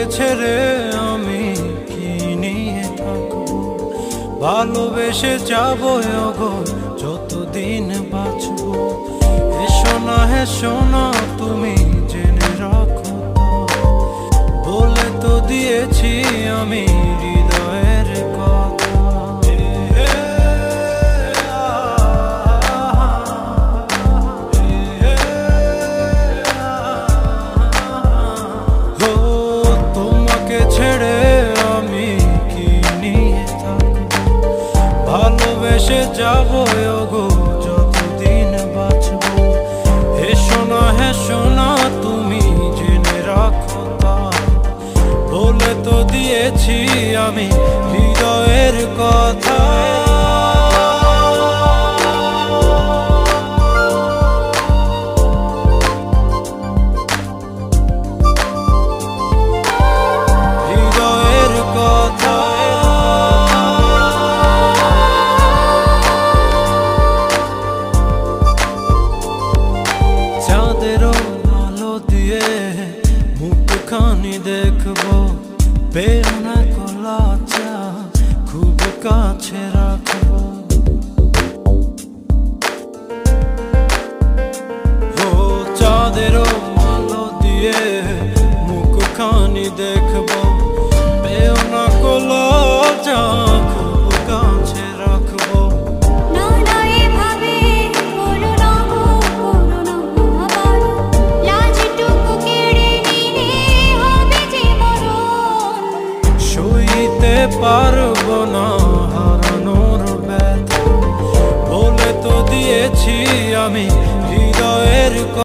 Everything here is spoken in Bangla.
ছেড়ে আমি কি নিয়ে থাকবো, ভালোবেসে যাবো গো যতদিন বাঁচবো। এসো না হেসো না তুমি জেনে রাখো, বলে তো দিয়েছি আমি হৃদয়ের কথা। ও তোমাকে ছেড়ে আমি কি নিয়ে থাকবো, ভালোবেসে যাবো গো যতদিন বাঁচবো। হেসো না তুমি জেনে রাখো, বলে তো দিয়েছি আমি হৃদয়ের কথা। হৃদয়ের কথা। চাঁদেরও আলো দিয়ে মুখখানি দেখবো, বেরোনা কলা চা খুব কাছে রাখবো। ও চাঁদেরও আলো দিয়ে মুখখানি দেখবো, বেরোনা কলা চা খুব কাছে রাখবো। সইতে পারবো না হারানোর ব্যথা, বলে তো দিয়েছি আমি হৃদয়ের